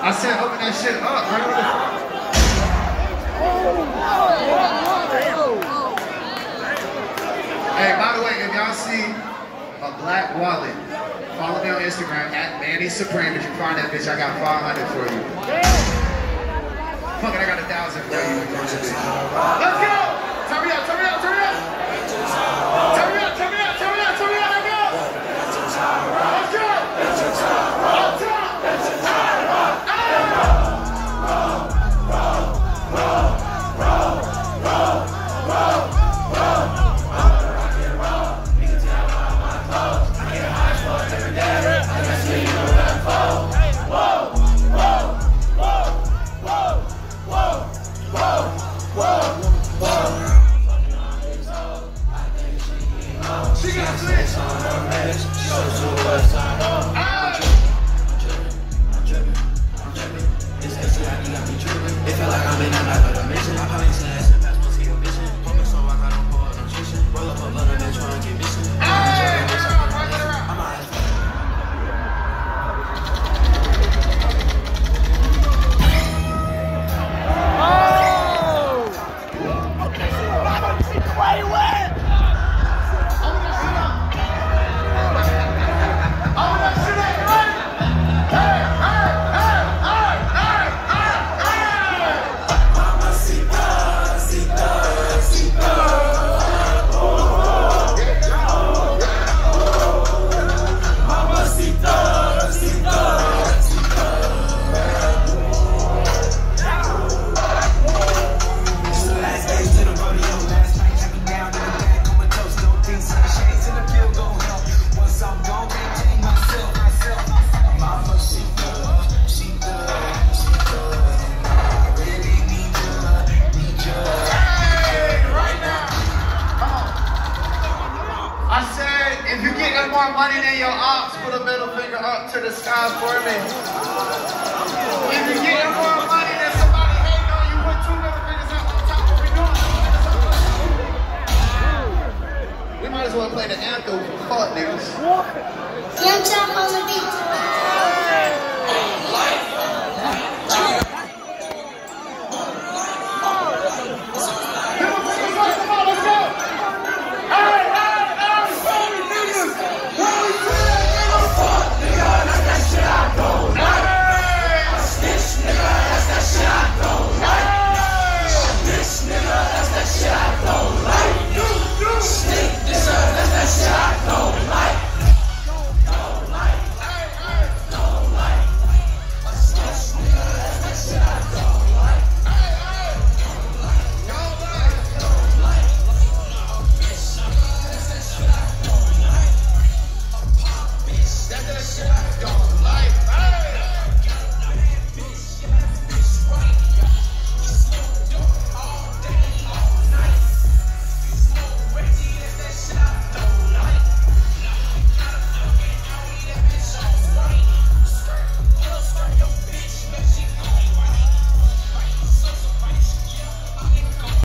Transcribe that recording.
I said open that shit up, bro. Hey, by the way, if y'all see a black wallet, follow me on Instagram at Manny Supreme. If you find that bitch, I got 500 for you. Fuck it, I got 1,000 for you. Let's go! Turn me up, turn me up, turn me up! Turn me up, turn me up, turn me up, turn me up, let's go! Let's go! Up top! More money than your ops, put a middle finger up to the sky for me. If you're getting more money than somebody hating on you, put 2 middle fingers up on top. What we doing? We might as well play the anthem for fuck niggas. Young Chop on the beat.